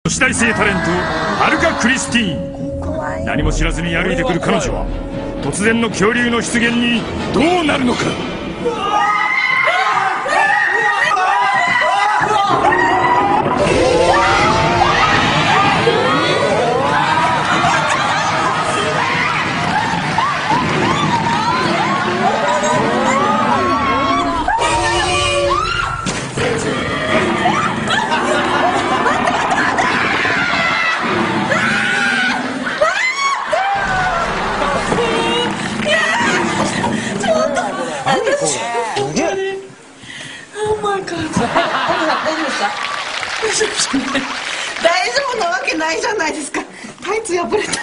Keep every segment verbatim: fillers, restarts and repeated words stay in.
女子大生タレントハルカ・クリスティーン。何も知らずに歩いてくる彼女は突然の恐竜の出現にどうなるのか。 大丈夫なわけないじゃないですか。タイツ破れた。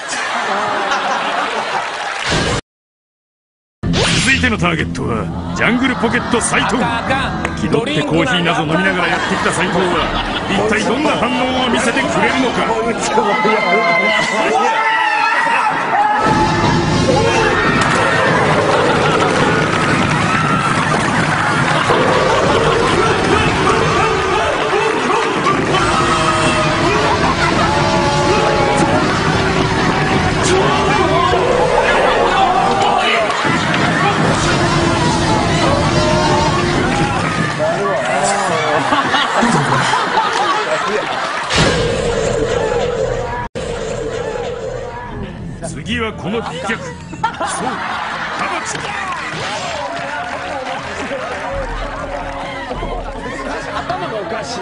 続いてのターゲットはジャングルポケット斉藤。気取ってコーヒーなど飲みながらやってきた斉藤は一体どんな反応を見せてくれるのか。次はこの美脚、そうカマチだ。 頭がおかしい。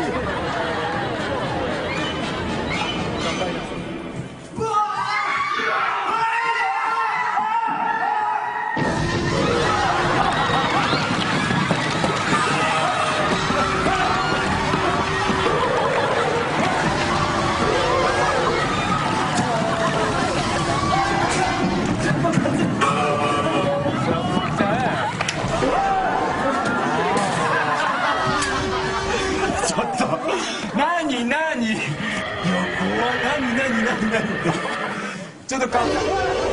何何いや怖い。何何何何ちょっとか